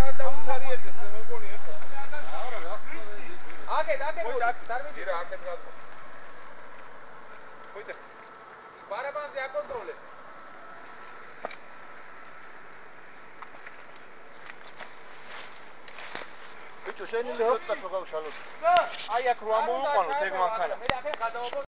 შენი მიოწდა როგორ შალოთ. აი აქ რო ამოვიყვანოთ ეგ მანქანა.